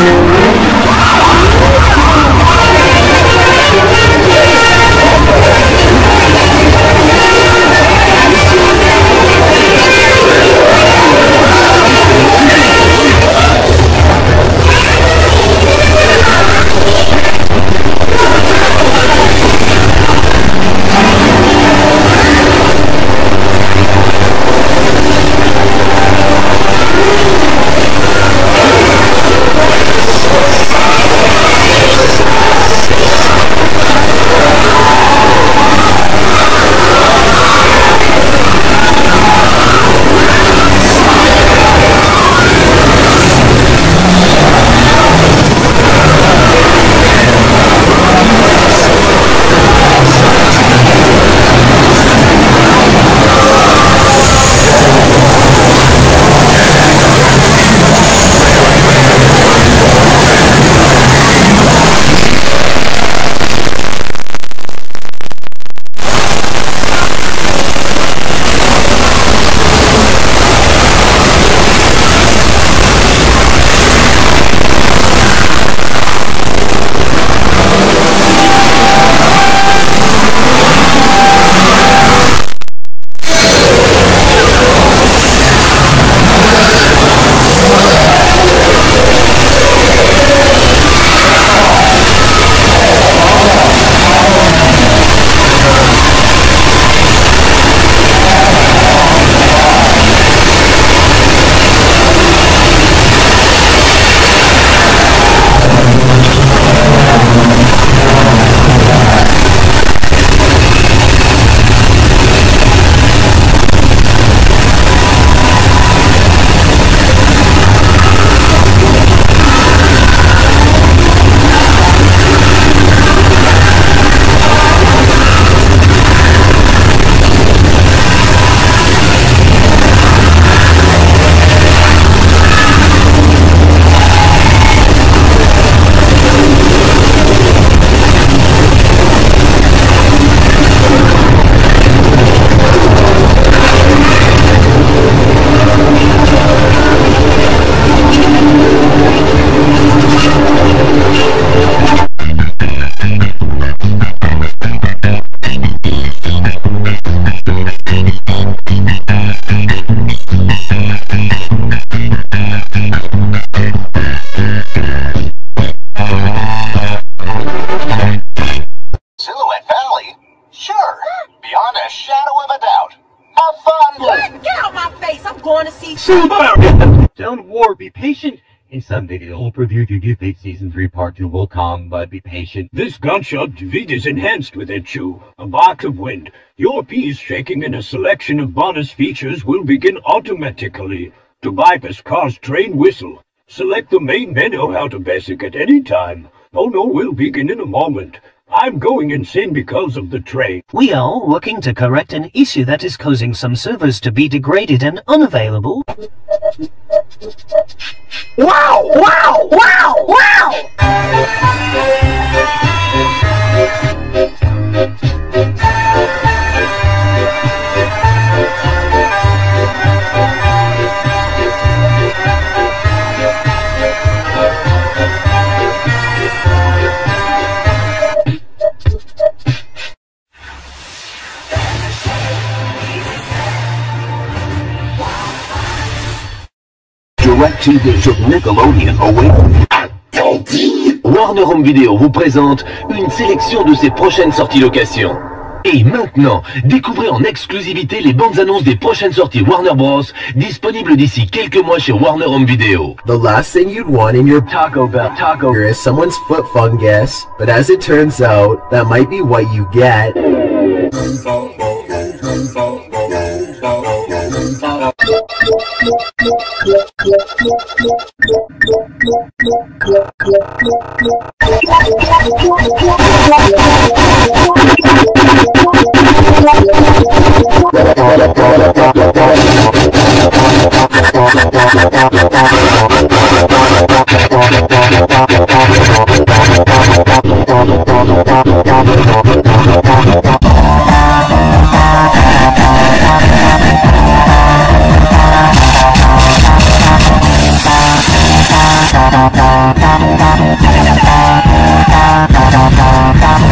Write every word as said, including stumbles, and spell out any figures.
Silva! Don't worry, be patient. In some video, I'll preview to give it Season three Part two will come, but be patient. This gunshot defeat is enhanced with it, Chew. A box of wind. Your piece shaking and a selection of bonus features will begin automatically. To bypass car's train whistle, select the main menu how to basic at any time. Oh no, we'll begin in a moment. I'm going insane because of the train. We are working to correct an issue that is causing some servers to be degraded and unavailable. Wow! Wow! Wow! Wow! DirecTV sur Nickelodeon away. Warner Home Video vous présente une sélection de ses prochaines sorties location. Et maintenant, découvrez en exclusivité les bandes annonces des prochaines sorties Warner Bros. Disponibles d'ici quelques mois chez Warner Home Video. The last thing you'd want in your Taco Bell taco is someone's foot fungus, but as it turns out, that might be what you get. Bye. Bye.